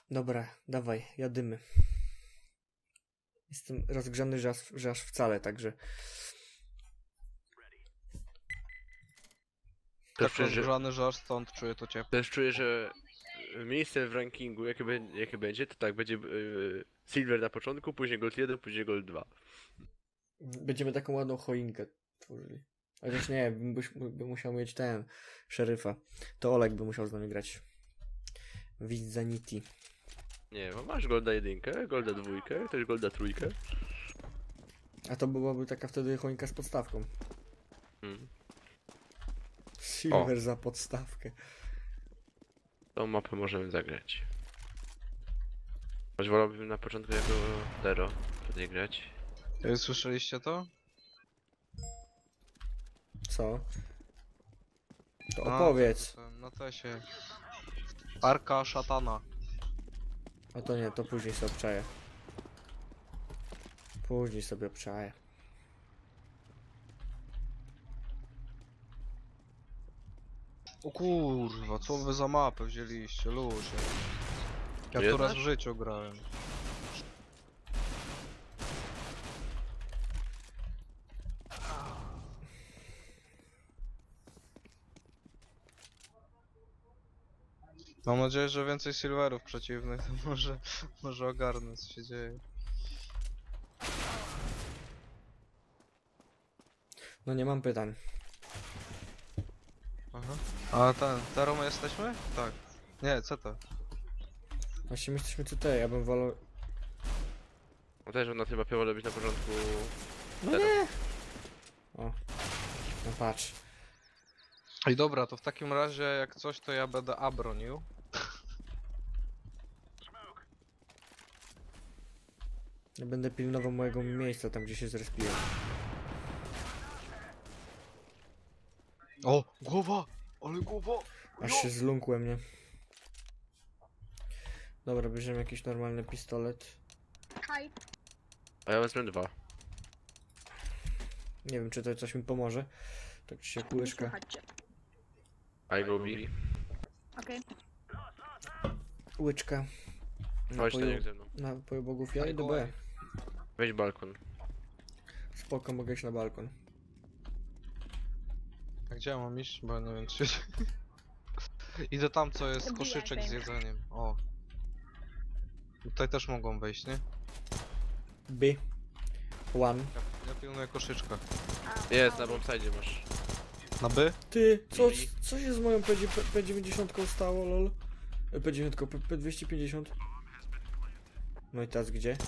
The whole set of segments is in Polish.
Dobra, dawaj, jadymy. Jestem rozgrzany, że aż wcale, także... Tak rozgrzany, że aż stąd czuję to ciepło. Też czuję, że miejsce w rankingu, jakie będzie, to tak, będzie Silver na początku, później Gold 1, później Gold 2. Będziemy taką ładną choinkę tworzyli. Chociaż nie, by musiał mieć ten szeryfa. To Olek by musiał z nami grać. Widzanity. Nie, bo masz Golda 1, Golda 2, też Golda 3. A to byłaby taka wtedy choinka z podstawką. Hmm. Silver za podstawkę. Tą mapę możemy zagrać. Choć wolałbym na początku jako Dero tutaj grać. Słyszeliście to? Co? To No, opowiedz. Na tesie. Arka szatana. A to nie, to później sobie obczaję. Później sobie obczaję. O kurwa, co wy za mapę wzięliście, ludzie. Ja tu Jednak? raz w życiu grałem. Mam nadzieję, że więcej silverów przeciwnych, to może ogarnę co się dzieje. No nie mam pytań. Aha. A Tero my jesteśmy? Tak. Nie, co to? Właśnie my jesteśmy tutaj, ja bym wolał... No też na tej mapie wolę być na początku No Dero. nie! O. No patrz. I dobra, to w takim razie jak coś to ja będę A bronił. Ja będę pilnował mojego miejsca tam, gdzie się zrespiłem. O! Głowa! Ale głowa! Aż się zląkłem, nie? Dobra, bierzemy jakiś normalny pistolet. Hi. A ja wezmę 2. Nie wiem, czy to coś mi pomoże. Tak czy się Nie łyżka. słuchajcie. I go B. Okej. Łyczka. Chodź Taniek ze mną. Napoju bogów, ja idę B. Weź balkon. Spoko, mogę iść na balkon. A gdzie ja mam iść? Bo ja nie wiem czy... Idę tam co jest Wbijaj koszyczek z się. jedzeniem. O. Tutaj też mogą wejść, nie? B. One. Ja pilnuję koszyczka. Jest, na bombside masz. Na B? Ty, co się z moją P90 stało, lol? P90, P250. No i teraz gdzie?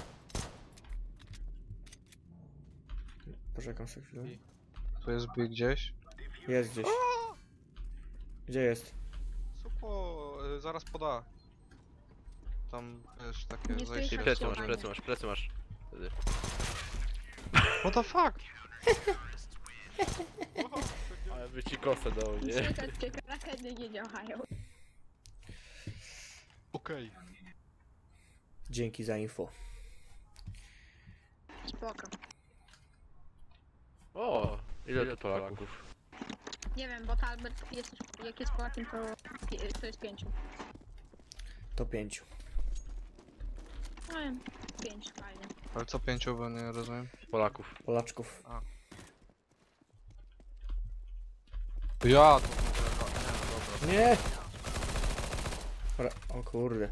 Poczekam sobie chwilę. Tu jest B gdzieś. Jest gdzieś. Gdzie jest? Supo, zaraz poda. Tam też takie Nie zajście. I słyszę. plecy masz, plecy masz. Wtedy. What the fuck? Ale by ci kosę dał, nie? Słychać, że krakeny nie działają. Okej. Dzięki za info. Spoko. O, ile tu Polaków? Nie wiem, bo Talbert jest, jak jest Polakiem, to jest 5. To 5. No wiem, 5, fajnie. Ale co pięciowe, nie rozumiem. Polaków. Polaczków. Ja to dobra. Nie! O kurde.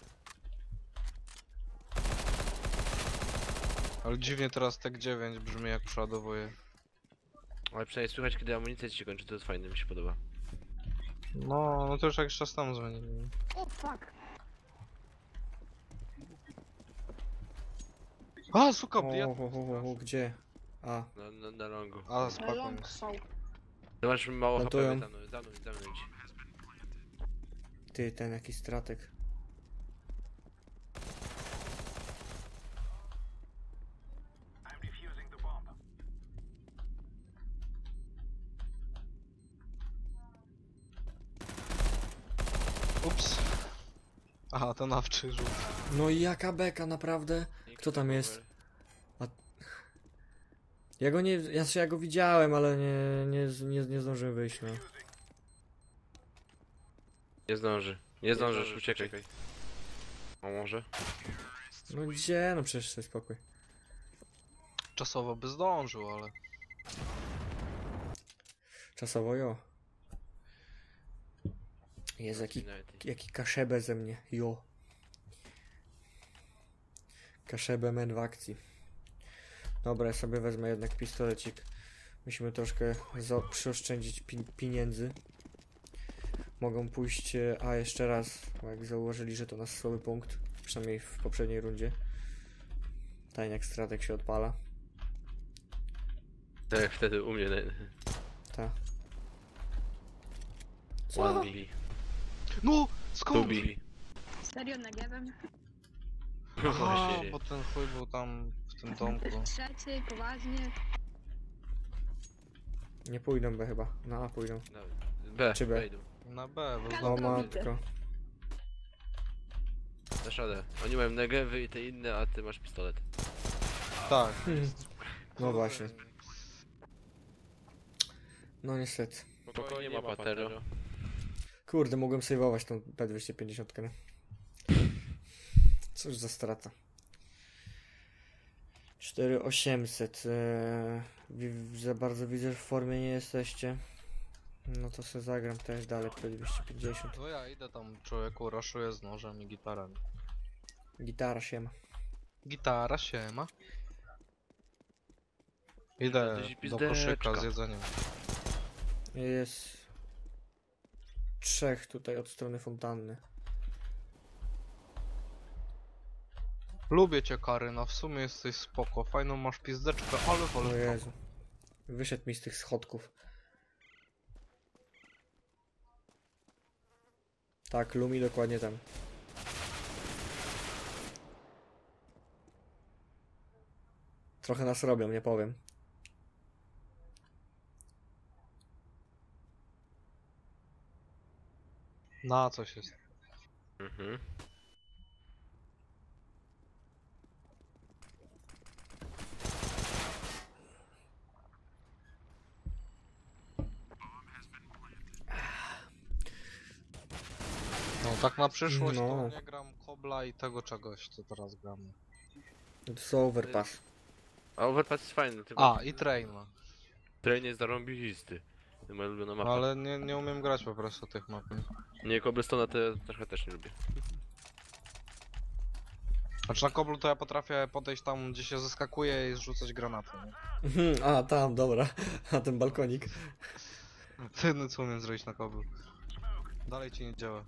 Ale dziwnie teraz Tek 9 brzmi jak przeładowuje. Ale przynajmniej słychać, kiedy amunicja ci się kończy, to jest fajne, mi się podoba. No to już jakiś czas temu zmienili. O, fuck. A, suka, Gdzie? A, Na longu. A, spokojnie. Long są. Ty masz mało HP, Plantują. za mną idź. ty, ten jakiś stratek. Ups. Aha, to nawczy rzut. No i jaka beka, naprawdę? Kto tam jest? Ja go nie... Ja go widziałem, ale nie zdążyłem wyjść, no. Nie zdąży. Nie zdążysz, uciekaj. A może? No gdzie? No przecież sobie spokój. Czasowo by zdążył, ale... Czasowo jo. Jest jaki kaszebę ze mnie, jo. Kaszebę men w akcji. Dobra, ja sobie wezmę jednak pistolecik. Musimy troszkę przyoszczędzić pieniędzy. Mogą pójść, a jeszcze raz, bo jak zauważyli, że to nasz słaby punkt, przynajmniej w poprzedniej rundzie. Tajniak stratek się odpala. Tak jak wtedy u mnie. Ta. One B. No! Two Skąd? B. Serio, Negiewem? Aha, Właśnie. bo ten chuj był tam w tym domku. Trzeci, poważnie. Nie pójdą B chyba. Na A pójdą. No, B. Czy B? Wejdą. Na B, bo No, O znowu... matko. Dasz radę. Oni mają negewy i te inne, a ty masz pistolet. Tak. No właśnie. No niestety. Spokojnie ma patero. Kurde, mogłem saveować tą P250, nie? Cóż za strata. 4800. Za bardzo widzę, że w formie nie jesteście. No to sobie zagram też dalej P250. To ja idę tam, człowieku, raszuję z nożem i gitarą. Gitara się ma. Gitara siema. Idę Gdzieś do pizdeczka. koszyka z jedzeniem. Jest 3 tutaj od strony fontanny. Lubię cię, Karyna, w sumie jesteś spoko. Fajną masz pizdeczkę, ale O wolę Jezu. Wyszedł mi z tych schodków. Tak, Lumi dokładnie tam. Trochę nas robią, nie powiem. Na coś jest. Mhm. No tak na przyszłość No. to nie gram Kobla i tego czegoś, co teraz gramy. To jest overpass. A Overpass jest fajny, tylko A, i Traina. Train jest zarąbisty. To moja ulubiona mapa. Ale nie umiem grać po prostu tych map. Nie, Cobblestone'a to ja trochę też nie lubię. Znaczy na Koblu to ja potrafię podejść tam, gdzie się zeskakuje i zrzucać granaty. Nie? A, tam, dobra. A ten balkonik. To jedyne co umiem zrobić na Koblu. Dalej ci nie działa.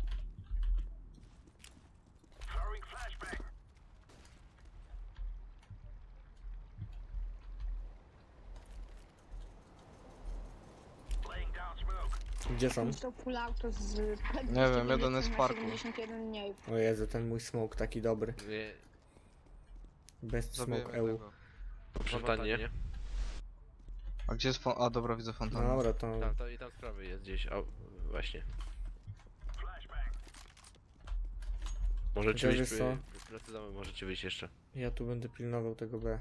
Gdzie są? To full auto z... Nie wiem, jeden jest w na parku. 71 mniej. O Jezu, ten mój smoke taki dobry. Nie, Best Zabiję smoke EU. tego. przytannie. A gdzie jest A, dobra, widzę fontannę. Dobra, to... Tam, to i tam z prawej jest gdzieś, a właśnie. Możecie Chociaż wyjść, wiesz co? pracy domu możecie wyjść jeszcze. Ja tu będę pilnował tego B.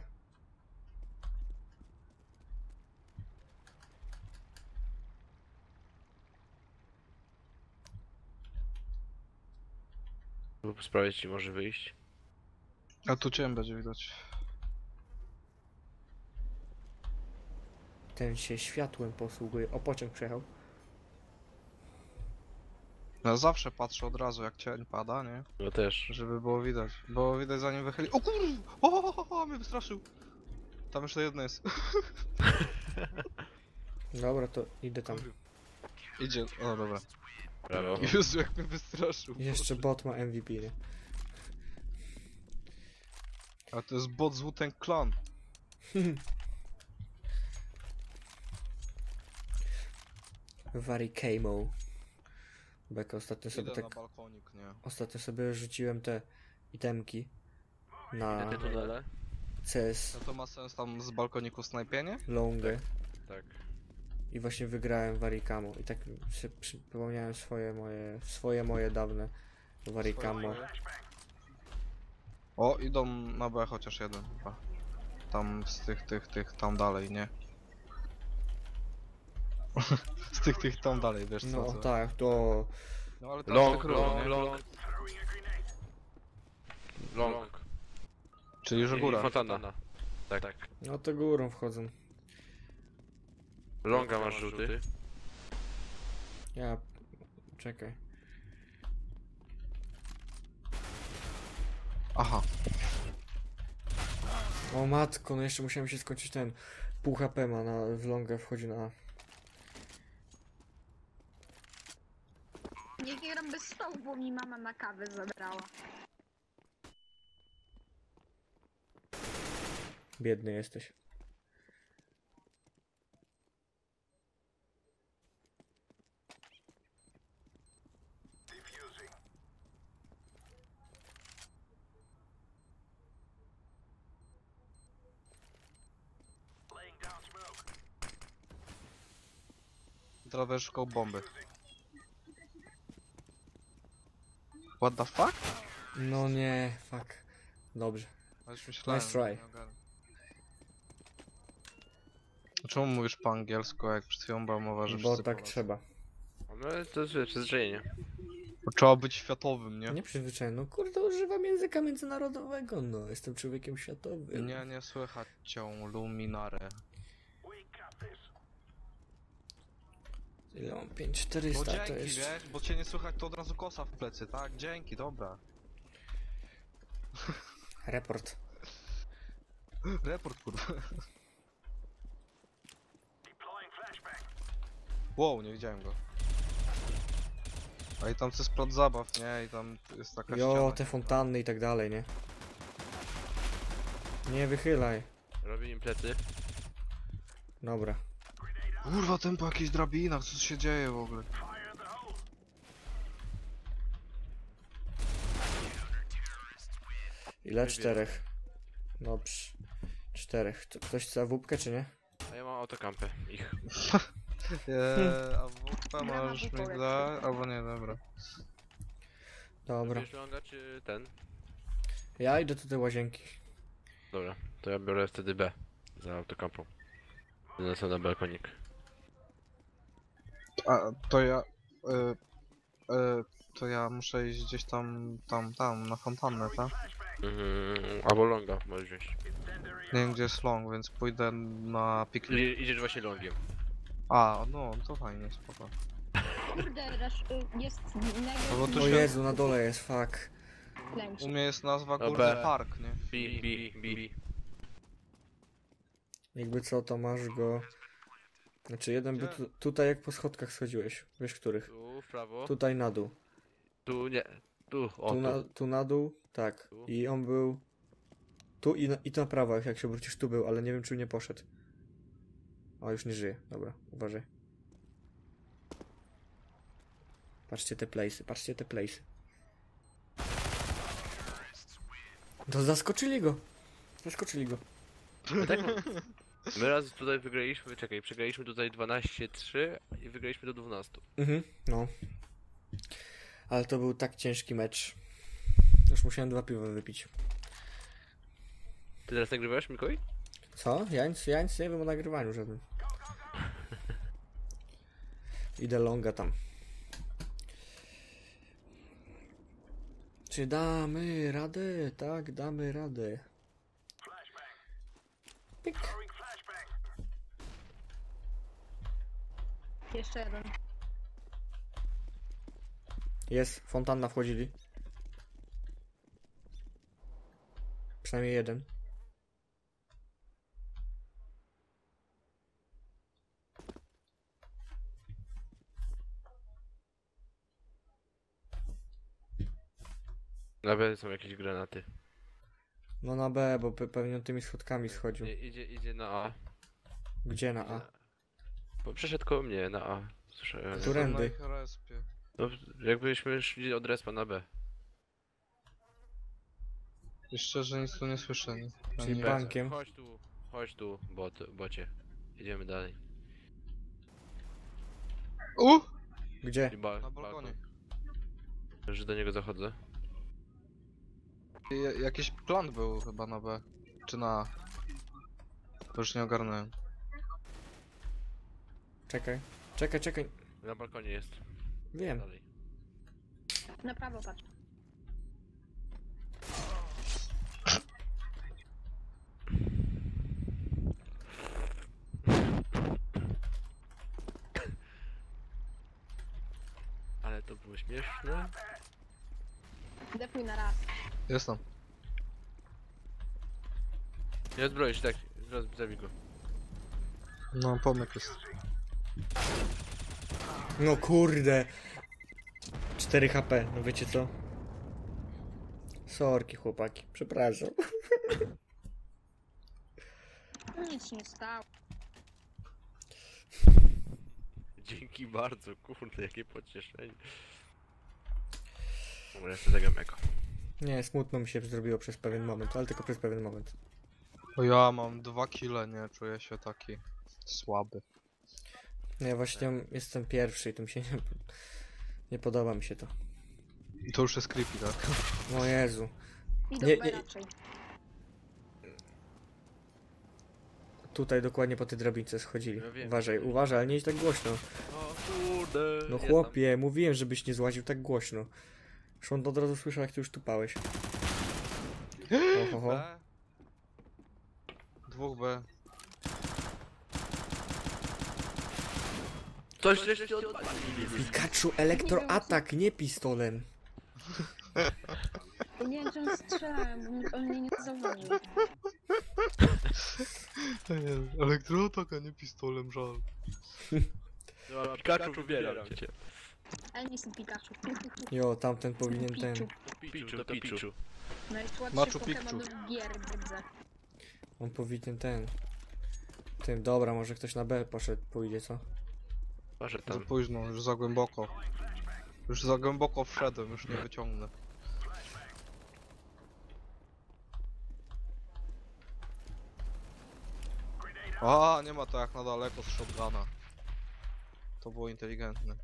Lub sprawdzić, czy może wyjść. A tu cię będzie widać. Ten się światłem posługuje. O, pociąg przejechał. Ja zawsze patrzę od razu jak cień pada, nie? No też. Żeby było widać. Było widać zanim wychyli. O kurwa! O, mnie wystraszył! Tam jeszcze jedno jest. Dobra, to idę tam. Idzie. O, dobra. Brawo. Jezu, jak mnie wystraszył. Jeszcze bot ma MVP, nie? A to jest bot z Wu-Tang Clan. Varicamo. Beka, ostatnio sobie Idę na tak... balkonik, nie? Ostatnio sobie rzuciłem te itemki na Te tunele? CS No to ma sens tam z balkoniku snajpienie? Longę Tak. i właśnie wygrałem Varicamo i tak sobie przypomniałem swoje moje dawne Varicamo. O, idą na B chociaż jeden chyba. Tam z tych tam dalej, nie? Z tych tam dalej, wiesz co? No co? tak, to... No ale tam Long, jest król, long, nie? long. Long. Czyli już I góra. fontanna. Tak. No to górą wchodzą. Longa masz żółty. Ja... Czekaj. Aha. O matko, no jeszcze musiałem się skończyć ten... Pół HP ma w longę, wchodzi na A. Nie gram bez stołu, bo mi mama na kawę zabrała. Biedny jesteś. Teraz będę szukał bomby. What the fuck? No nie, fuck. Dobrze. A już myślałem, Nice try. że nie ogarnę. Czemu mówisz po angielsku, jak przed chwilą była mowa, że Bo wszyscy tak Polacy? trzeba. No ale to jest przyzwyczajenie. Bo trzeba być światowym, nie? Nie przyzwyczajony. No kurde, używam języka międzynarodowego, no. Jestem człowiekiem światowym. Nie słychać cię, luminare. Ile mam? No 5400 to dzięki, jeszcze. wiesz, bo cię nie słychać, to od razu kosa w plecy, tak? Dzięki, dobra. Report. Report, kurwa. Wow, nie widziałem go. A i tam to jest plac zabaw, nie? I tam jest taka Jo, ściana. te fontanny i tak dalej, nie? Nie wychylaj. Robię im plecy. Dobra. Kurwa, ten po jakichś drabinach, co się dzieje w ogóle? Ile? 4. Dobrze. 4. Ktoś chce wódkę, czy nie? A ja mam autokampę. Ich. A WP masz mi da? Albo nie, dobra. Dobra. Robisz longa czy ten? Ja idę do tej łazienki. Dobra, to ja biorę wtedy B. Za autokampą. Lecę na balkonik. A, to ja... to ja muszę iść gdzieś tam, na fontannę, tak? Albo longa możesz wziąć. Nie wiem gdzie jest long, więc pójdę na piknik. Idziesz właśnie longiem. A, no, to fajnie, spoko. Kurde, jest No bo tu O się... Jezu, na dole jest, fuck. U lęci. mnie jest nazwa Dobra. Górny Park, nie? B. Jakby co, to masz go... Znaczy jeden był Gdzie? tutaj, jak po schodkach schodziłeś. Wiesz, których? Tu w prawo. Tutaj na dół. Tu nie. Tu, o Tu na dół, tak. Tu. I on był... Tu i tu na prawo, jak się wrócisz, tu był, ale nie wiem, czy nie poszedł. O, już nie żyje. Dobra, uważaj. Patrzcie te place'y, patrzcie te place'y. To zaskoczyli go. Zaskoczyli go. No tak, my raz tutaj wygraliśmy, czekaj, przegraliśmy tutaj 12-3 i wygraliśmy do 12. No. Ale to był tak ciężki mecz. Już musiałem 2 piwa wypić. Ty teraz nagrywałeś, Mikołaj? Co? Ja nic nie wiem o nagrywaniu żadnym. Idę longa tam. Czy damy radę? Tak, damy radę. Pik. Jeszcze jeden. Jest, fontanna wchodzili. Przynajmniej jeden. Na B są jakieś granaty. No na B, bo pewnie tymi schodkami schodził. Idzie na A. Gdzie na A? Bo przeszedł koło mnie na A. Słyszałem. Którędy? Na ich respie. No, jakbyśmy szli od respa na B. I szczerze nic tu nie słyszę, nie? Czyli Ani- bankiem. Chodź tu, bocie. Idziemy dalej. Gdzie? I Na balkonie. Że do niego zachodzę. Jakiś plan był chyba na B. Czy na A? To już nie ogarnąłem. Czekaj. Czekaj. Na balkonie jest. Wiem. Dalej. Na prawo patrz. Śmieszne. Defuj na raz. Jestem. Nie odbroisz, tak. Zaraz zabij go. No, pomyk jest. No kurde. 4 HP, no wiecie co? Sorki chłopaki, przepraszam. Nic się nie stało. Dzięki bardzo, kurde, jakie pocieszenie. Dobra, jeszcze zagram eko. Nie, smutno mi się zrobiło przez pewien moment, ale tylko przez pewien moment. O ja mam 2 kile, nie? Czuję się taki słaby. No ja właśnie jestem pierwszy i tym się nie podoba mi się to. To już jest creepy, tak? O Jezu. Idą Nie, B nie. raczej. Tutaj dokładnie po tej drabince schodzili. Ja wiem. Uważaj, uważaj, ale nie idź tak głośno. O kurde. No jest chłopie, mówiłem, żebyś nie złaził tak głośno. Już on od razu słyszał, jak ty już tupałeś. tam. Oho. B. 2B. Coś jeszcze odpalili. Pikachu, elektroatak, nie pistolem. Nie wiem, czy on strzelałem, bo on mnie nie zauważył. Elektroatak, a nie pistolem, żal. No, Pikachu wybieram cię. Ale nie jestem Pikachu. Jo, tamten powinien ten. Pichu, to Pichu. Najsłabszy Machu Pokémon Picchu. w gier widzę. On powinien ten. Tym, dobra, może ktoś na B poszedł, pójdzie, co? Może Za tam. późno, już za głęboko. Już za głęboko wszedłem, już nie wyciągnę. A, nie ma to jak na daleko z shotguna. To było inteligentne.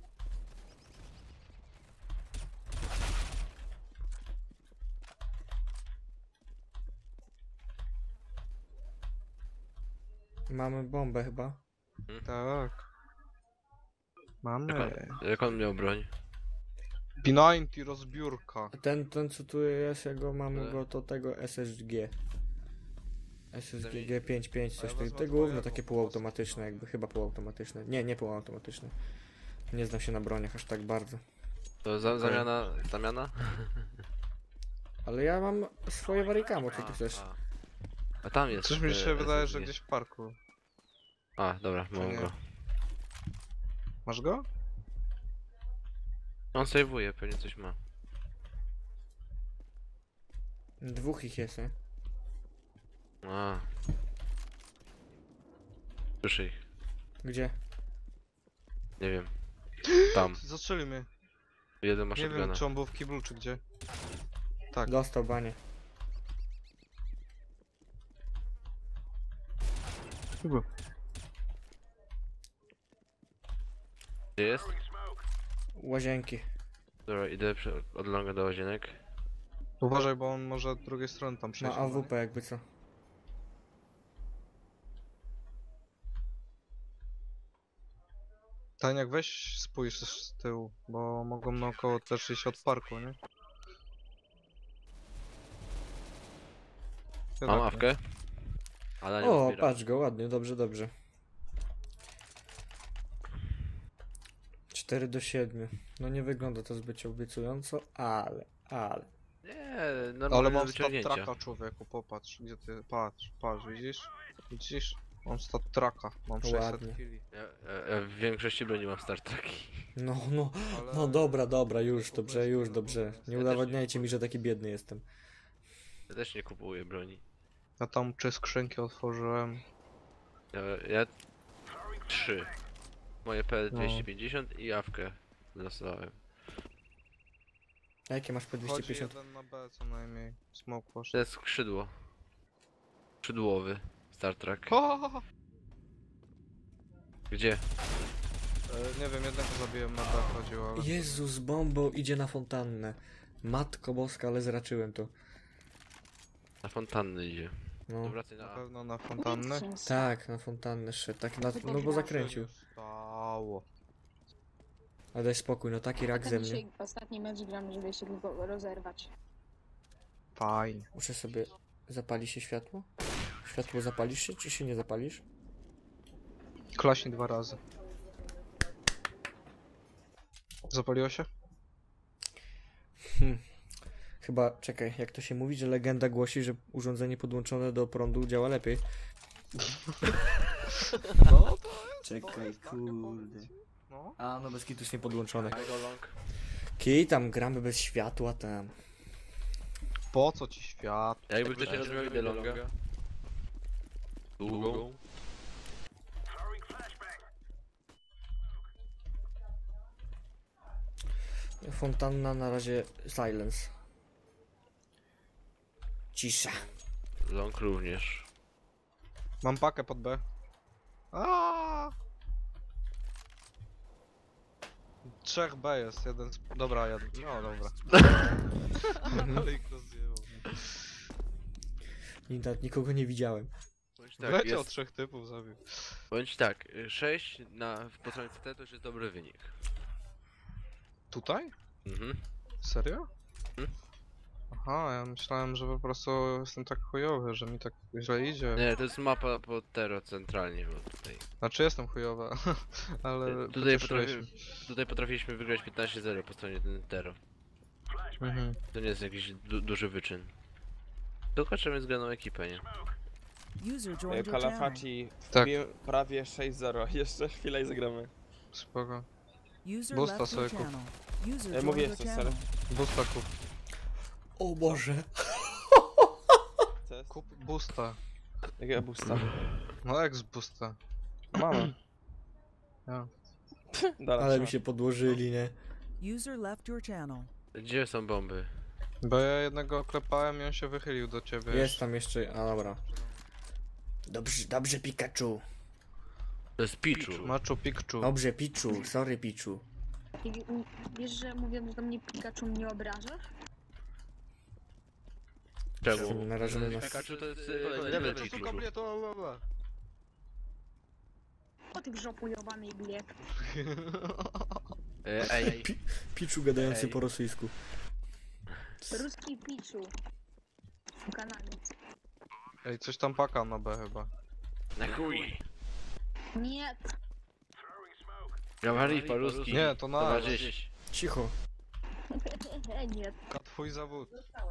Mamy bombę chyba. Tak. Mamy. Jak on miał broń? P90 rozbiórka. A ten co tu jest, jego mamy go to tego SSG. SSG G55, A coś ja tego. wezmę Te gówno twojego takie po półautomatyczne, prostu. jakby chyba półautomatyczne. Nie półautomatyczne. Nie znam się na broniach aż tak bardzo. To zamiana? Ale ja mam swoje warikamo, co ty chcesz? A tam jest. Coś mi się wydaje, że SSG. gdzieś w parku. A, dobra, Czy mam nie? go. Masz go? On save'uje, pewnie coś ma. Dwóch ich jest, nie? A. Słyszę ich. Gdzie? Nie wiem. Tam. Zastrzeli mnie. Jeden ma Nie wiem, shotguna. czy on był w kiblu, czy gdzie. Tak. Dostał banie. Gdzie jest? Łazienki. Dobra, idę od longa do łazienek. Uważaj, bo on może od drugiej strony tam Ma przejść. AWP jakby co. Taniak, weź spójrz z tyłu, bo mogą naokoło też iść od parku, nie? Mam Tak, awkę. Ale nie O, zbieram. patrz go, ładnie, dobrze, dobrze. 4-7. No nie wygląda to zbyt obiecująco, ale. Nie, Ale normalne mam stat wyciągnięcia. traka, człowieku, popatrz, gdzie ty, patrz, widzisz? Widzisz? Mam stat traka, mam 600 Ładnie. killi. Ja w większości broni mam Star Treki. Ale... No dobra, już, dobrze, już, no, dobrze. bo- Nie udowadniajcie mi, że taki biedny jestem. Ja też nie kupuję broni. Ja tam 3 skrzynki otworzyłem. Ja 3. Moje No. P250 i awkę dostałem. A jakie masz po Chodzi 250? jeden na B co najmniej. Smoke To poszedł. jest skrzydło. Skrzydłowy Star Trek. O! Gdzie? Nie wiem, jednego zabiłem na B chodziło, ale... Jezus, bombą idzie na fontannę. Matko boska, ale zraczyłem to. Na fontanny idzie. No. To wracaj na Na A. pewno na fontannę. Nic się nie stało. Tak, na fontannę szedł. Tak no bo zakręcił. Stało. Ale daj spokój, no taki rak ze mnie. Dzisiaj ostatni mecz gramy, żeby się go rozerwać. Fajnie. Muszę sobie... Zapali się światło? Światło zapalisz się, czy się nie zapalisz? Klaśnij 2 razy. Zapaliło się? Chyba, czekaj, jak to się mówi, że legenda głosi, że urządzenie podłączone do prądu działa lepiej. No to Czekaj, kurde. no. A, no bez kitu jest niepodłączone. I go long. Kij, tam gramy bez światła, tam. Po co ci świat? Jakby ktoś nie rozumiał, idę longa. Długą. Fontanna na razie silence. Cisza. Long również. Mam pakę pod B. Aaaa! 3 B jest, jeden dobra, jeden. No dobra. Ale ich rozjebał. Nawet nikogo nie widziałem. Bądź tak, Wleciał jest, 3 typów, zabił. bądź tak, 6 po stronie CT to już jest dobry wynik. Tutaj? Mhm. Serio? Mhm. Aha, ja myślałem, że po prostu jestem tak chujowy, że mi tak źle idzie. Nie, to jest mapa pod Tero centralnie, bo tutaj. Znaczy jestem chujowy, ale Tutaj, pocieszyłeś mnie. tutaj potrafiliśmy wygrać 15-0 po stronie Tero. Mhm. To nie jest jakiś duży wyczyn. Tylko trzeba mieć zgraną ekipę, nie? User joined your channel. Kalafaci Tak. wbił prawie 6-0. Jeszcze chwilę i zagramy. Spoko. User Busta left your sobie kup. channel. User Ja mówię joined your jeszcze, channel. stary. Boosta kup. O Boże. Co jest? Kup boosta. Jakiego boosta? No ex boosta. Mamy. Ja. Dobra, Ale trzeba. mi się podłożyli, nie? User left your channel. Gdzie są bomby? Bo ja jednego oklepałem i on się wychylił do ciebie. Jest tam jeszcze... A, dobra. Dobrze, dobrze, Pikachu. To jest Pichu. Machu Picchu. Dobrze, Pichu. Sorry, Pichu. Wiesz, że mówiąc do mnie Pikachu mnie obrażasz? Czemu? Narażony na... Pikachu to jest level To Pichu. są kobiety, bla, bla. O tych żopu jobany bilet. Ej, Pichu gadający Ej. po rosyjsku. Ruski Pichu. Kanadiec. Ej, coś tam paka na B chyba. na chuj. Nie, Говори по-русски. Nie, to na Towarzysz. Cicho. nie. twój zawód.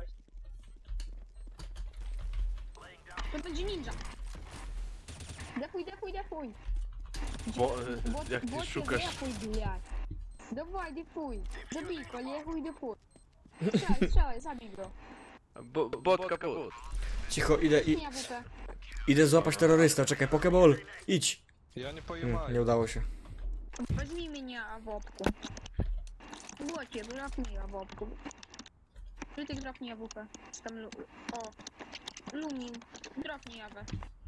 To będzie ninja. Defuj, defuj, defuj. Jak ty szukasz... Defuj, блядь. Давай, defuj. Zabij go, defuj, defuj. Strzelaj, strzelaj, zabij go. Bot kaput. Cicho, Nie, WP. idę złapać terrorysta. Czekaj, Pokeball. Idź. Ja nie Nie pojmałem. udało się. Возьми меня в опку. Блоки, дропни в опку. Что ты дропни в УП? Там о. Лумин. Дропни в.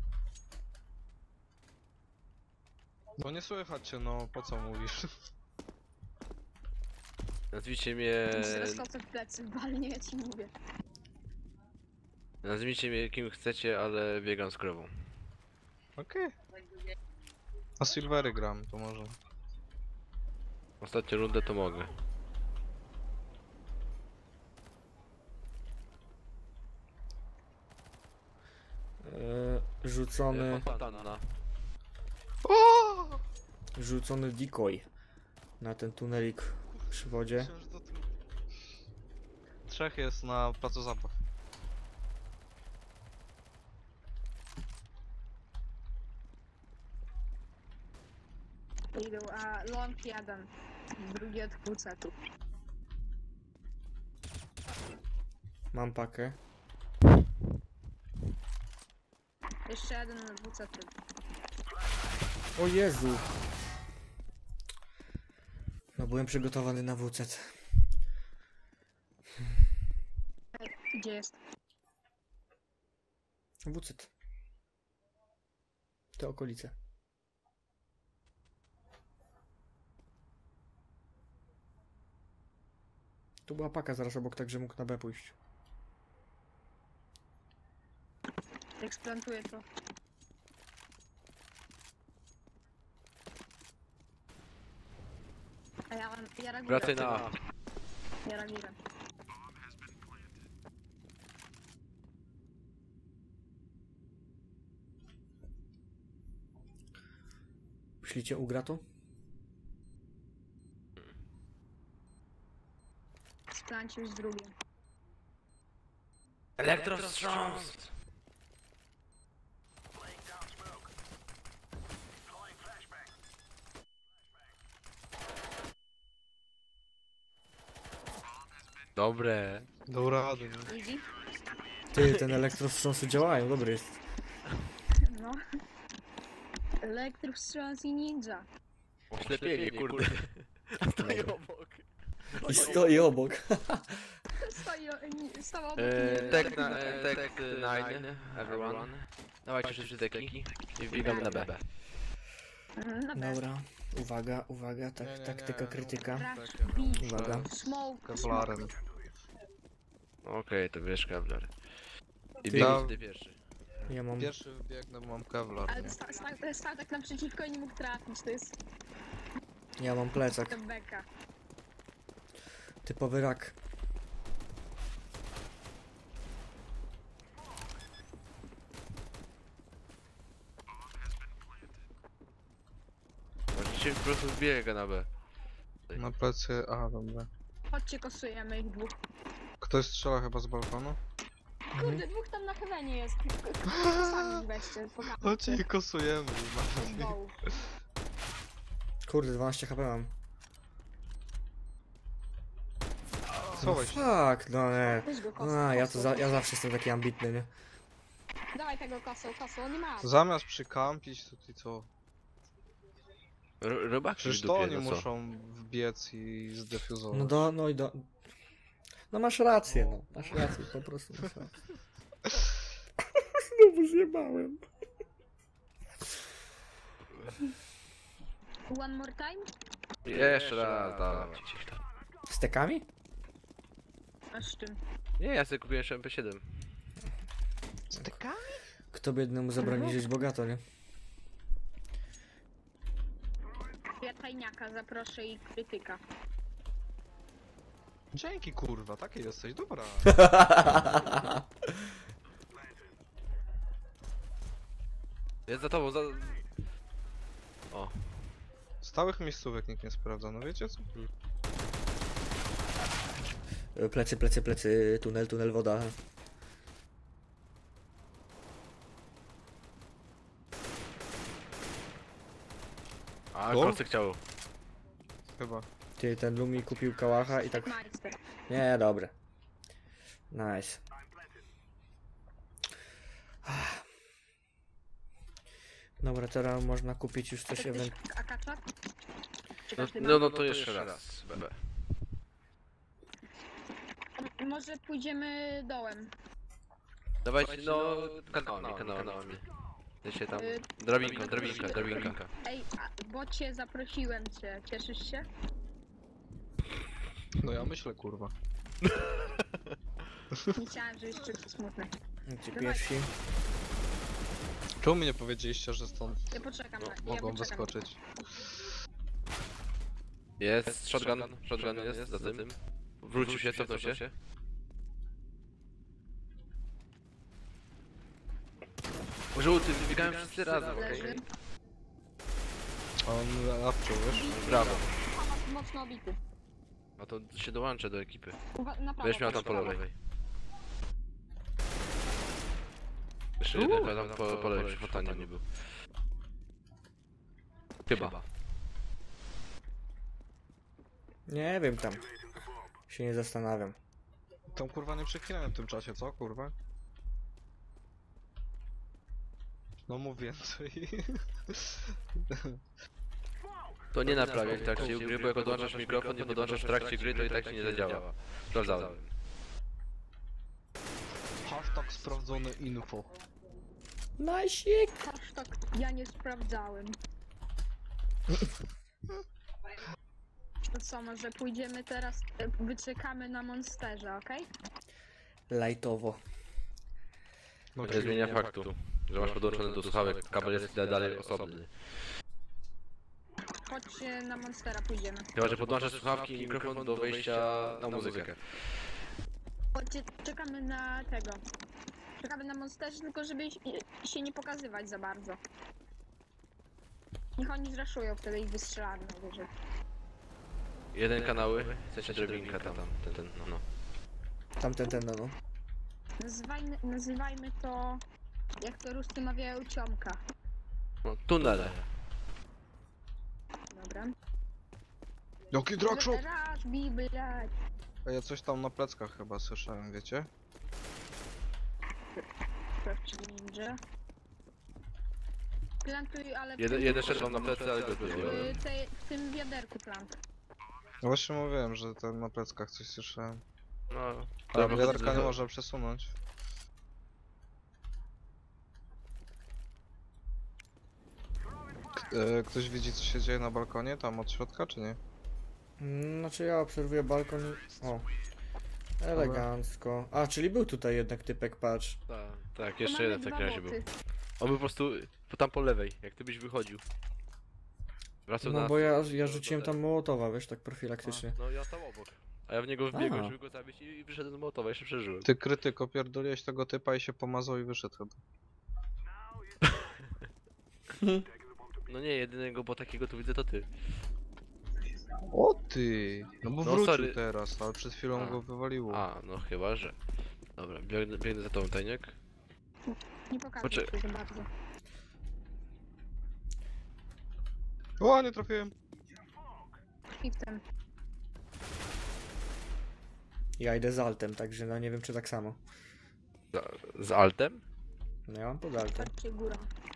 Bo nie słychać cię, no po co mówisz? Nazwijcie mnie... Został w plecy, walnie, ja ci mówię. Nazwijcie mnie kim chcecie, ale biegam z krową. Okej. A Silvery gram, to może. Ostatnią rundę to mogę. Rzucony... Fontanna. Rzucony decoy. Na ten tunelik przy wodzie. Myślałem, że to tu. 3 jest na placu zabaw. Idą, a long jeden. Drugi od WC-tu. Mam pakę. Jeszcze jeden od WC-tu. O Jezu. No byłem przygotowany na WC. Gdzie jest? WC. Te okolice. Tu była paka zaraz obok, tak że mógł na B pójść. Eksplantuję to. A ja mam... Ja reaguję. Wracaj na A. Ja reaguję. Myślicie, ugra to? Splancie skończył z drugim. Elektrostrząs! Dobre. Do rady, nie? Easy? Ty, ten elektrowstrząsy działają, dobry jest. No. Elektrowstrząs i ninja. Oślepienie, kurde. A stoi obok. I stoi obok. Stała obok Tek 9, everyone. Dawajcie wszyscy teki i wbiegamy na B. Na B. Dobra, uwaga, tak, Nie, nie, taktyka nie, krytyka. Rush, Tak, B, Uwaga. smoke, Kevlarem. Okej, to wiesz Kevlar. I Ty- biegniesz ty pierwszy. Ja mam... Pierwszy biegnę, bo mam Kevlar, Ale nie? stał tak naprzeciwko i nie mógł trafić, to jest Ja mam plecak. to beka. Typowy rak. Dzisiaj po prostu biega na B. Na plecy, a dobra. Chodźcie, kosujemy ich dwóch. Ktoś strzela chyba z balkonu? Kurde, dwóch tam na chewenie jest. Sami weźcie, Chodźcie pokażcie. i kosujemy. Wow. Kurde, 12 HP mam. Schowaj się. Fuck, no nie. Weź go kosą. A, ja zawsze jestem taki ambitny, nie? Dawaj tego kosą, on nie ma. Zamiast przykampić, to ty co? Robaki w Przecież to dupie, oni no co? muszą wbiec i zdefuzować. No masz rację, no. Masz rację, po prostu masz rację. Znowu zjebałem. One more time? Jeszcze raz, dawaj ci tam. Z tekami? A z czym? Nie, ja sobie kupiłem jeszcze MP7. Kto biednemu zabroni żyć bogato, nie? Ja tajniaka zaproszę i krytyka. Dzięki kurwa, taki jesteś, dobra. Jest za tobą, za... O. Stałych miejscówek nikt nie sprawdza, no wiecie co? Plecy, tunel, woda. A, O? kosy chciał. Chyba. Ty, ten Lumi kupił kałacha i tak... Majster. Nie, dobre. Nice. Dobra, teraz można kupić już coś ewentualnie. A kaczak? Czy No, każdy ma? no to jeszcze raz. B. Może pójdziemy dołem. Dawajcie, no, kanałami. Się tam, drabinka. Ej, bocie, zaprosiłem cię. Cieszysz się? No ja myślę kurwa. Nie chciałem, że jeszcze smutne. Ci pierwsi. Czemu mi nie powiedzieliście, że stąd Ja poczekam no, na... mogą ja poczekam. wyskoczyć? Jest, shotgun jest za tym. Wrócił się, cofnął się. Żółty, wybiegałem wszyscy razem, okej? Leży. A on lapciął, wiesz? Brawo. Hamas mocno obity. A to się dołączę do ekipy. Na prawo. Będziesz miał tam po prawo. lewej. Jeszcze jeden tam po lewej przy fontanie nie był. Chyba. Nie wiem tam. Się nie zastanawiam. Tam kurwa nie przeklinałem w tym czasie, co kurwa? No mów więcej. To nie naprawia w trakcie gry, bo jak podłączasz mikrofon, nie podłączasz w trakcie gry, to i tak się nie zadziała. Sprawdzałem. Hashtag sprawdzone info. Najsik! Hashtag ja nie sprawdzałem. To co, może pójdziemy teraz, wyczekamy na monsterze, okej? Lajtowo. No Nie zmienia faktu, że masz podłączony do słuchawek, kabel jest dalej osobny. Chodźcie na monstera, pójdziemy. Chyba, że podłączasz słuchawki i mikrofon do wejścia na muzykę. Chodźcie, czekamy na tego. Czekamy na monsterze, tylko żeby się nie pokazywać za bardzo. Niech oni zraszują, wtedy ich wystrzelamy najwyżej. Jeden kanały, w sensie drabinka tam, no. Tamten, no. Nazywajmy to, jak to Ruscy mawiają, ciomka. No, tunele. Dobra. Jaki dragshot? Raz, blać. A ja coś tam na pleckach chyba słyszałem, wiecie? Prawdziwy ninja. Plantuj, ale Jeden szedł wam na plecy, ale go zdjąłem. w tym wiaderku plant. No właśnie mówiłem, że ten na pleckach coś słyszałem. No, Ale to wiaderka nie można przesunąć. Ktoś widzi co się dzieje na balkonie, tam od środka, czy nie? Znaczy ja obserwuję balkon i... O. Elegancko. A, czyli był tutaj jednak typek, patrz. Tak, To jeszcze mamy jeden w takim dwa razie był. boty. On był po prostu tam po lewej, jak ty byś wychodził. Wracał No na... bo ja rzuciłem tam Mołotowa, wiesz, tak profilaktycznie. No ja tam obok. A ja w niego wbiegłem, A. żeby go zabić i wyszedłem z Mołotowa, jeszcze przeżyłem. Ty krytyko, pierdoliłeś tego typa i się pomazał i wyszedł chyba. No nie, jedynego bo takiego tu widzę to ty. O ty! No bo No, wrócił sorry. teraz, ale przed chwilą A. go wywaliło. A, no chyba, że. Dobra, biegnę za tobą, tajniak. Nie pokazuję się za bardzo. O, nie trafiłem! Shiftem. Ja idę z altem, także no nie wiem czy tak samo. Z altem? No ja mam pod altem. Patrzcie górą.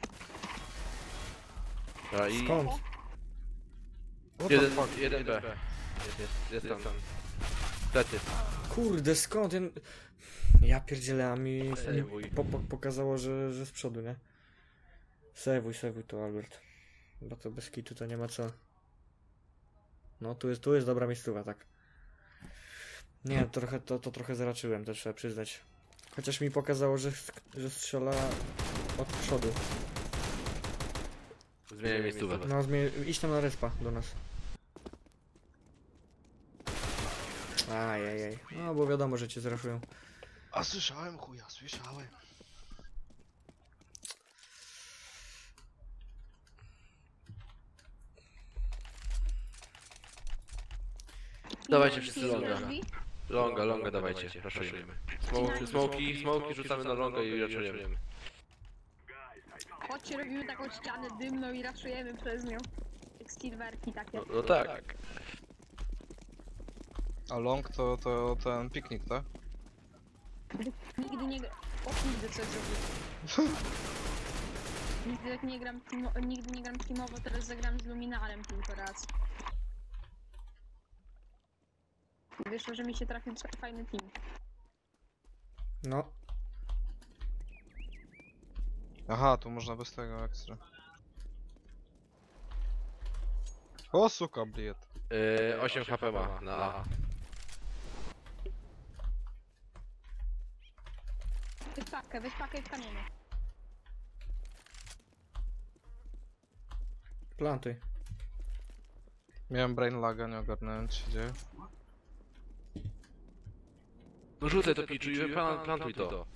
A i... Skąd? What the Jeden, fuck? jeden B. Jest tam. Plecy. Kurde, skąd? Ja pierdzielę, a mi Sejwuj. pokazało, że z przodu, nie? Sejwuj to, Albert. Bo to bez kitu to nie ma co. No, tu jest dobra miejscowa, tak. Nie, to trochę zaraczyłem, to trzeba przyznać. Chociaż mi pokazało, że strzela od przodu. Zmieniam miejscówę. No, idź tam na respa do nas. Ajajaj. No, bo wiadomo, że cię zraszują. A słyszałem chuja, słyszałem. Dawajcie wszyscy Jest longa. drzwi? Longa dawajcie, raszujemy. Smoki rzucamy na longa i raszujemy. Chodźcie, robimy taką ścianę dymną i raszujemy przez nią. Jak silverki takie. No tak. A long to ten piknik, tak? Nigdy nie gra... O kurde, co ja zrobiłem? Nigdy nie gram teamowo, teraz zagram z Luminarem tylko raz. Wyszło, że mi się trafił fajny team. No, Aha, tu można bez tego ekstra. O suka, bliet. 8 HP ma na A. Weź pakę w kamieniu. plantuj. Miałem brain laga, nie ogarnąłem co się dzieje. No rzucaj to piczu i plantuj to.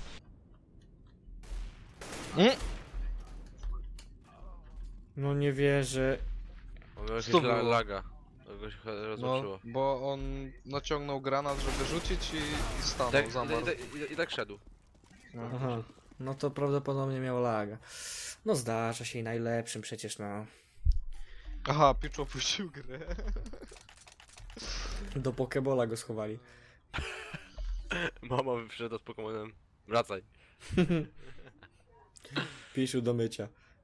No nie wierzę. On miał Co jakieś było? laga. To go się No, rozłączyło. bo on naciągnął granat, żeby rzucić i stanął, zamarł. I tak szedł. No. Aha. No to prawdopodobnie miał laga. No zdarza się i najlepszym przecież, no. Aha, Piczu opuścił grę. Do Pokebola go schowali. Mama przyszedł z Pokemonem. Wracaj. Piszu do mycia.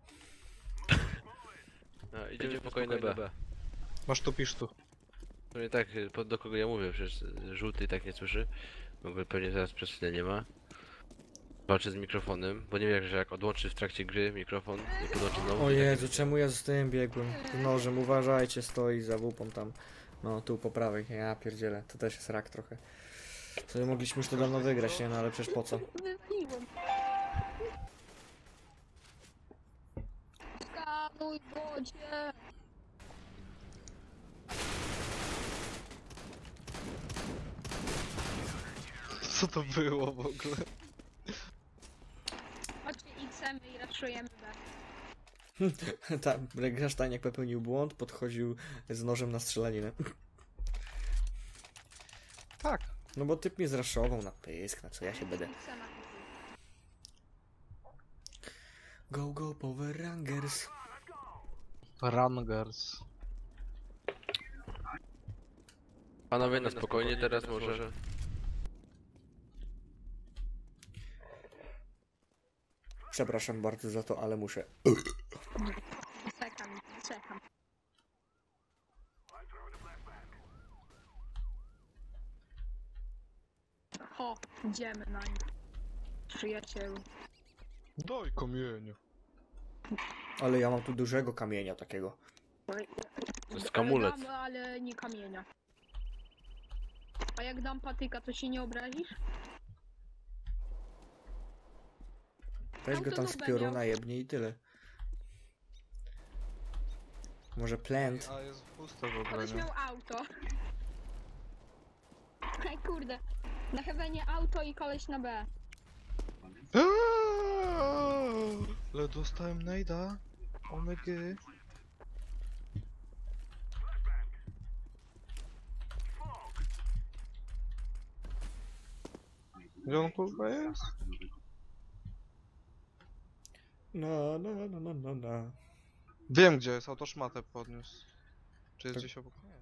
Idziemy spokojnie B. Masz tu, pisz tu. No i tak, do kogo ja mówię, przecież żółty i tak nie słyszy. Bo go pewnie zaraz przez chwilę nie ma. Walczy z mikrofonem, bo nie wiem, że jak odłączy w trakcie gry mikrofon i podłączy znowu. O Jezu, czemu ja zostałem biegłym? Z nożem, uważajcie, stoi za łupą tam. No, tu po prawej. Ja pierdzielę, to też jest rak trochę. Sobie mogliśmy już to dawno wygrać, nie? No ale przecież po co? Wywaliłem. Skanuj w wodzie. Co to było w ogóle? Chodźcie, idziemy i raszujemy B. Tak, Grasztajniak popełnił błąd, podchodził z nożem na strzelaninę. Tak, No bo typ mnie zraszował na pysk, na co ja się będę. Sama. Go, go, Power Rangers. Rangers. Panowie, na spokojnie teraz może. Przepraszam bardzo za to, ale muszę. Czekam. O, idziemy na nich. Przyjacielu. Daj kamieniu. Ale ja mam tu dużego kamienia takiego. To jest kamulec. Ale dam, ale nie kamienia. A jak dam patyka, to się nie obrazisz? Weź go tam z pioruna jebnie i tyle. Może plant? A jest puste w ogóle, Koleś nie? miał auto. Ej, kurde. Na Heavenie auto i koleś na B. Ale dostałem najda. Omega. Gdzie on kurwa jest? No, no, no, no, no, no. Wiem gdzie jest, autoszmatę podniósł. Czy jest Tak. gdzieś obok? Nie.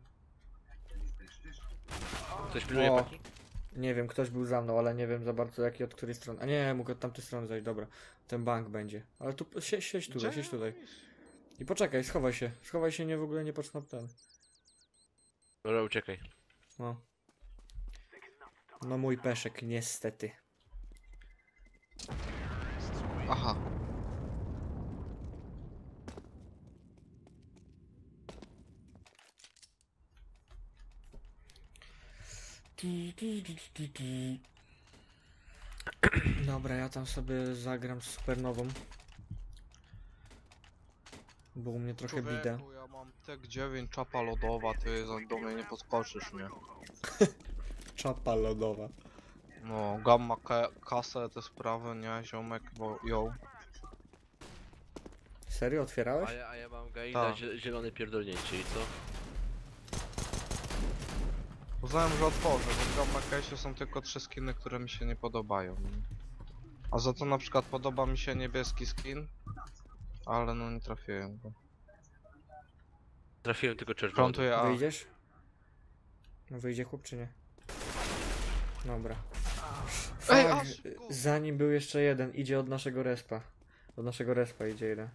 Ktoś pilnuje O. paki? Nie wiem, ktoś był za mną, ale nie wiem za bardzo jaki od której strony. A nie, mógł od tamtej strony zajść, dobra. Ten bank będzie. Ale tu, siedź tutaj, Gdzie? siedź tutaj. I poczekaj, schowaj się. Schowaj się, nie w ogóle nie patrz na ten. Dobra, uciekaj. No. No mój peszek, niestety. Aha. Dobra, ja tam sobie zagram z supernową. Bo u mnie trochę bida. Człowieku, ja mam tek 9 czapa lodowa, ty do mnie nie podskoczysz, nie? Czapa lodowa. No, gamma kasę, te sprawy, nie? Ziomek, bo ją. Serio, otwierałeś? A ja mam gaida Tak. zielone pierdolnięcie i co? Uznałem, że otworzę, bo w gamma case'ie są tylko 3 skiny, które mi się nie podobają. Nie? A za to na przykład podoba mi się niebieski skin, ale no nie trafiłem go. Trafiłem tylko czerwony. Plantuję A. Wyjdziesz? No wyjdzie chłop czy nie? Dobra. Ej, Fuck, aż go! zanim był jeszcze jeden, idzie od naszego respa. Od naszego respa idzie jeden.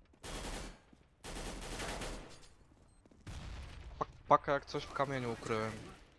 Pakę jak coś w kamieniu ukryłem.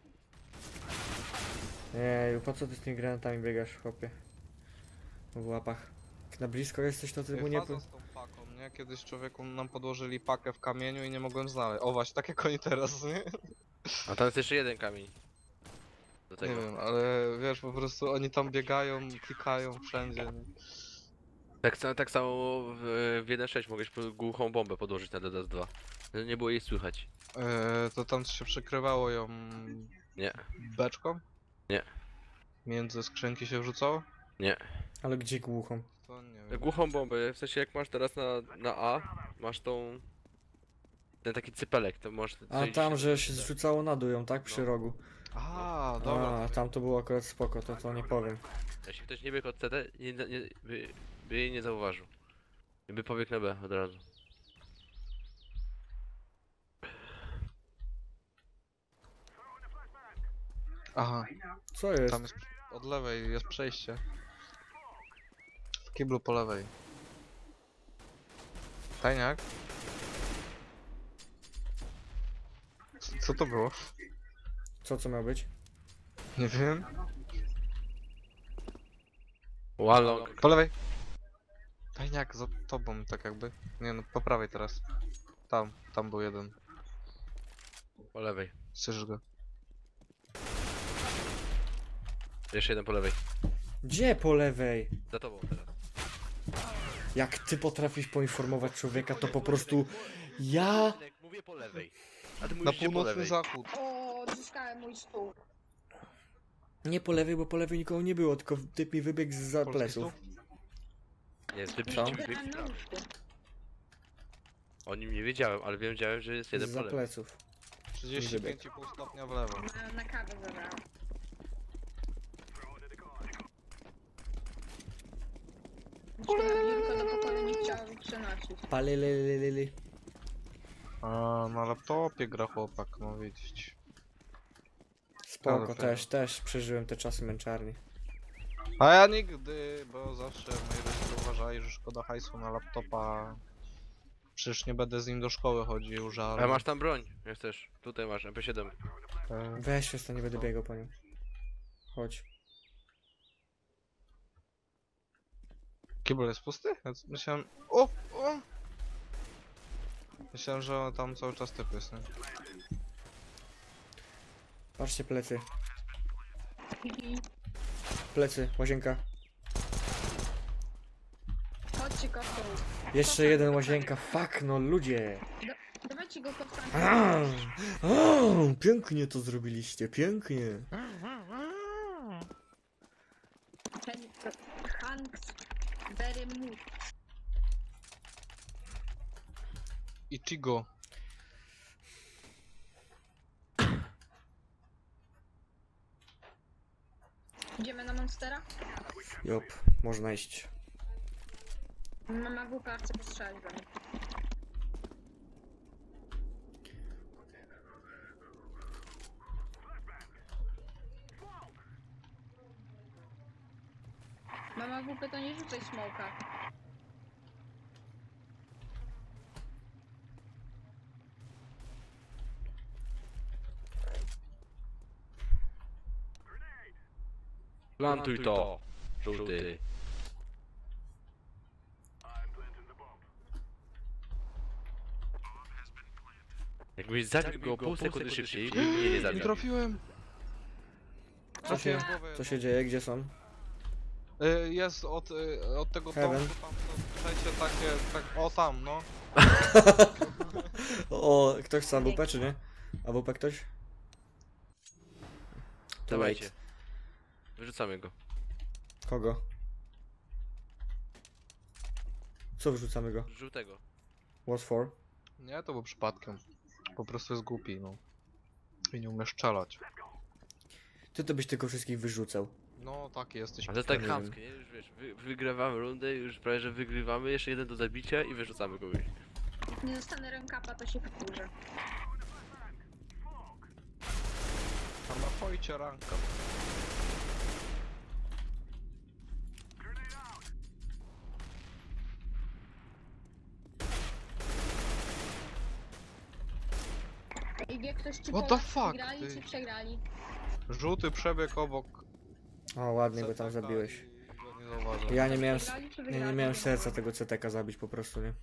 Ej, po co ty z tymi granatami biegasz, chłopie? W łapach. Jak na blisko jesteś, to ty mu nie... Faza z tą paką, nie? Kiedyś człowieku nam podłożyli pakę w kamieniu i nie mogłem znaleźć. O właśnie, tak jak oni teraz, nie? A tam jest jeszcze jeden kamień. Do Nie tego. wiem, ale wiesz, po prostu oni tam biegają, klikają wszędzie. Nie? Tak samo w 1.6 mogłeś głuchą bombę podłożyć na DDoS 2. Nie było jej słychać. To tam się przykrywało ją... Nie. Beczką? Nie. Między skrzynki się wrzucało? Nie. Ale gdzie głuchą? To nie wiem. Głuchą bombę, w sensie jak masz teraz na A, masz tą... Ten taki cypelek, to możesz... A tam, że się zrzucało na dół ją, tak? Przy No. rogu. A, dobra. A, tam to było akurat spoko, to nie powiem. Jeśli ktoś nie biegł od CT, by jej nie zauważył. I by pobiegł na B od razu. Aha, Co jest? tam jest od lewej jest przejście. W kiblu po lewej. Tajniak? Co to było? Co miał być? Nie wiem. Wallong. Po lewej. Tajniak za tobą, tak jakby. Nie no, po prawej teraz. Tam był jeden. Po lewej. Słyszysz go? Jeszcze jeden po lewej. Gdzie po lewej? Za tobą teraz. Jak ty potrafisz poinformować człowieka, to po prostu... Ja... Mówię po lewej. A ty Na mówisz gdzie po północny lewej. zachód. O, odzyskałem mój stół. Nie po lewej, bo po lewej nikogo nie było, tylko typ mi wybiegł za Polski pleców. Nie, ty Co? wybiegł Byłem na łóżku. O nim nie wiedziałem, ale wiedziałem, że jest jeden po Za lewej. pleców. 35,5 stopnia w lewo. Na kawę zabrałem. Biurko do pokoju nie chciało mi przenosić. Palilililili. A na laptopie gra chłopak, no widzieć. Spoko, Ale też przeżyłem te czasy męczarni. A ja nigdy, bo zawsze moi rodzice uważali, że szkoda hajsu na laptopa. Przecież nie będę z nim do szkoły chodził, że... Ale masz tam broń, jak chcesz. Tutaj masz MP7. Weź się, to nie będę biegał po nią. Chodź. Kibel jest pusty? Ja myślałem... O! Myślałem, że tam cały czas typ jest, nie? Patrzcie plecy. I Plecy, łazienka. chodźcie kostką. Jeszcze jeden łazienka. Fuck, no ludzie. Dawajcie go kostką. Pięknie to zrobiliście, pięknie. Hanks Beremut. Ichigo. Idziemy na Monstera? Jop, można iść. Mama WK chce postrzelić we mnie. Mama WP to nie rzucaj smoka. Plantuj to, żółty. Jakbyś zabił go pół sekundy szybciej, by mnie nie Nie zabił. trafiłem! Trafiłem w głowę Co jedną. się dzieje? Gdzie są? Jest od tego Heaven. domku tam, to przejście takie, tak, o tam, no. O, ktoś chce AWP czy nie? AWP ktoś? Too Dawajcie. late. Wyrzucamy go. Kogo? Co wyrzucamy go? Żółtego. What for? Nie, to był przypadkiem. Po prostu jest głupi, no. I nie umie strzelać. Ty to byś tylko wszystkich wyrzucał. No, taki jesteś. A to tak nie chamskie, nie? Już wiesz, wygrywamy rundę, już prawie że wygrywamy, jeszcze jeden do zabicia i wyrzucamy kogoś. Nie dostanę rękapa, to się wkurzę. Tam na pojcie ranka. I wie ktoś czy What the Polacy fuck, wygrali ty? czy przegrali? Żółty przebieg obok. O, ładnie go tam CTK zabiłeś. i go nie zauważyłem. Ja nie miałem, Przegrali czy nie wygrali? miałem serca tego CTK zabić po prostu, nie?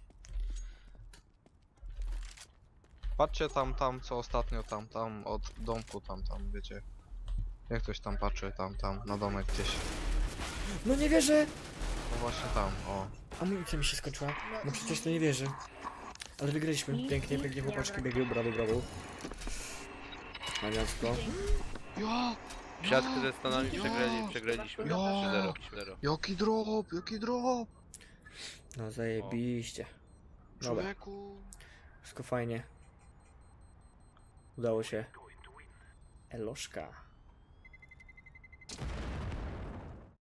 Patrzcie tam, co ostatnio tam, od domku tam, wiecie. Jak ktoś tam patrzy, tam, na domek gdzieś. No nie wierzę! No właśnie tam, o. Amunicja mi się skończyła. No przecież to nie wierzę. Ale wygraliśmy. Pięknie, pięknie chłopaczki biegły, brawo. Maniacko. Ja! Siatkę ze Stanami przegraliśmy. Ja! 3-0. Jaki drop! No zajebiście. Dobra, Człowieku! wszystko fajnie. Udało się. Eloszka.